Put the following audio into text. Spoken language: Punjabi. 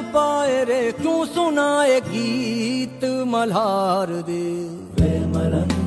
पाए रे, क्यों सुनाए गीत मल्हार दे। वे मलंग